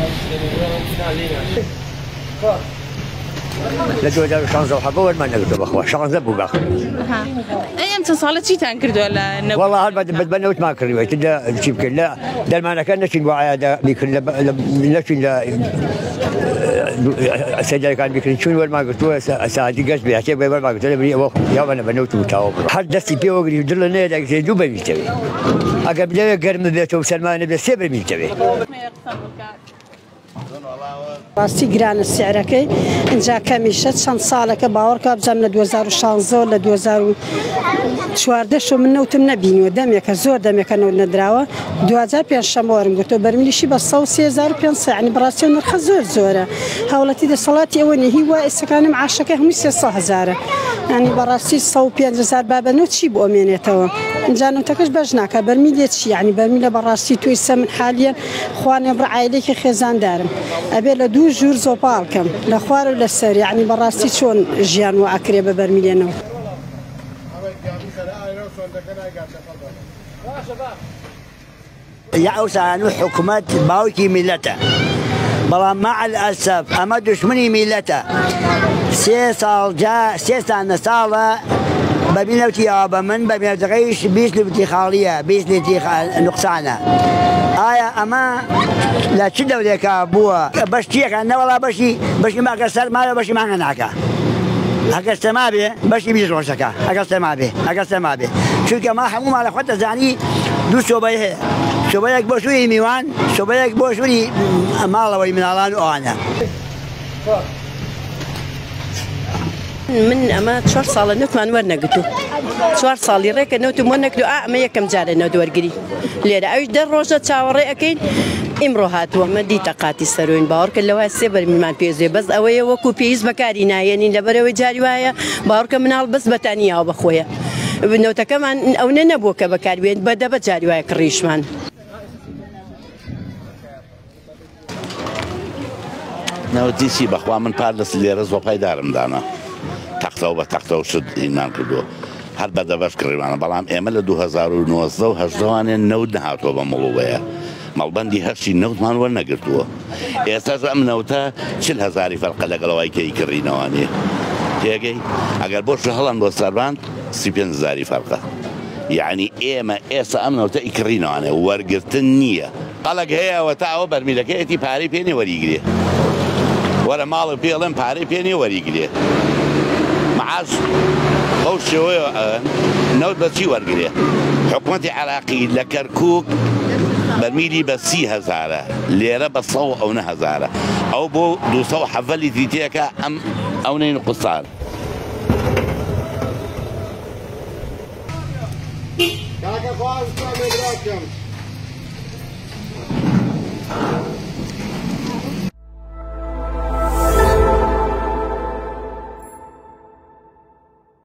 لدو دار شانزة وحبوا ما نقدر بخوا شانزة بوباخ. أي أنت صالت شيء تنكر ولا؟ والله هل بدبنوت ما كريوه تدا تجيب كلا دل ما كان نشين وعيا بكل نشين سجل كان بكل شون ولا ما قلتوا ساعتي قص بيحكي ولا ما قلتوا لي يا أنا بنوت متعاون حدث في وقري يدلنا ذاك زي دوبي ميتوي أقبل لا قرم بيته وسلمان بس سبر ميتوي راستی گران السعركي انجا كميشت شان صالك باورك بزمن 2016 ولا 2014 شو منو تم نبينو دمك زور دمك انو ندراوه 2005 شمورم قلت برملي شي بس 3500 يعني براسي نرخ زوره هاولتي دي صلاتي اوني هو اسكان معاشكه هم 6000 يعني براسي 500 بابا نوتشي بامانته انجانو تكش بجناك برميلي شي يعني برميله براسي تو من حاليا خواني برعايلك خزان دارم ابي لدو جور زوبالكم لخوار ولا السر يعني براسي شلون جيان واكريبه برميلينو يعوسان حكومة باوكي ملته بلا مع الأسف أما دشمني ملته سيصال جاء سيصال صالة ببنوتي أبا من ببنوتي غيش بيس لبتي خالية بيس لبتي نقصانة آية أما لا تشدوا لك أبوها بشتيك أنا والله بشي ما قصر ما بشي ما هناك أقصر ما به بشي بيزوجك أقصر ما به شو كما حموم على خطة زاني دو شوبيك بوشوري ميوان شوبيك بوشوري مالوي من الان وانا من اما 4 صال نوت ما ورنقتو 4 صال ريك نوت منقدو ما يكم جاره نو دورغري ليرا ايش در روجه تشاوري اكيد امرو هاتو ما دي تقاتي سروين باورك اللي هو سبر من بيزي بس اوي وكو بيز بكارينا يعني لبروي جاري وايا باورك من بس بتانيا وبخويا بنوتا كمان او ننبوك بكاربين بدا بجاري وايا كريشمان نودي سي بخوا من بارلس اللي رزق قيدارم دانا تقطو شد إيمان كدو هل بدا بشكر أنا بلام إعمل 2019 هجوان نود نهاتو بمولوية مالبندي هالشي نود ما نور نقرتوه إحساس أم نوتا 4000 فرق لقلواي كي كرينواني تيجي أقل بوش هلان بوستربان 3000 فرقة يعني إما إحساس أم نوتا كرينواني ورقرتنية قلق هي وتعو برميلك إتي باري بيني وريقلي ولا مال بيلم باري بيني وريقلي معاش أو شوية نود بسي ورقلي حكومتي عراقي لكركوك برميلي بسي هزارة ليرة بصو أو نهزارة أو بو دو صو حفلي تيتيكا أم أو نين قصار Как